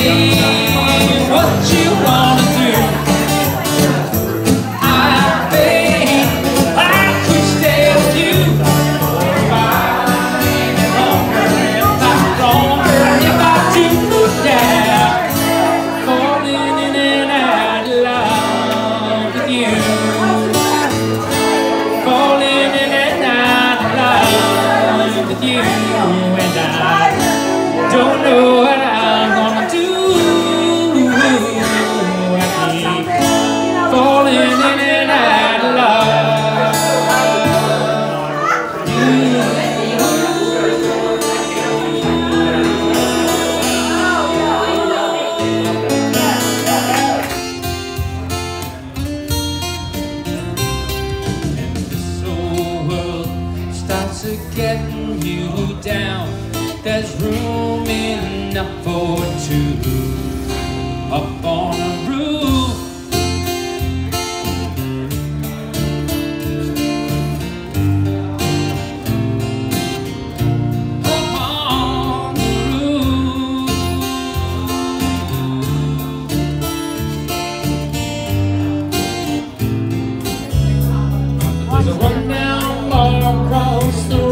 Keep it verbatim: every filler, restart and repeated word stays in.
Getting you down, there's room enough for two up on a roof. Up on the roof. There's a rundown bar across the